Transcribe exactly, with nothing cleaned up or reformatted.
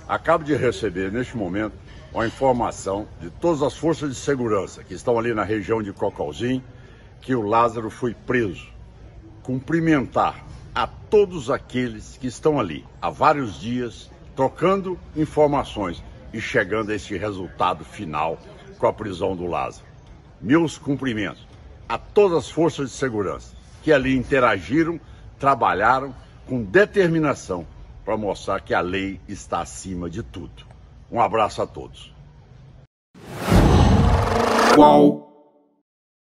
Acabo de receber, neste momento, uma informação de todas as forças de segurança que estão ali na região de Cocalzinho, que o Lázaro foi preso. Cumprimentar a todos aqueles que estão ali há vários dias, trocando informações e chegando a esse resultado final com a prisão do Lázaro. Meus cumprimentos a todas as forças de segurança que ali interagiram, trabalharam com determinação para mostrar que a lei está acima de tudo. Um abraço a todos. Qual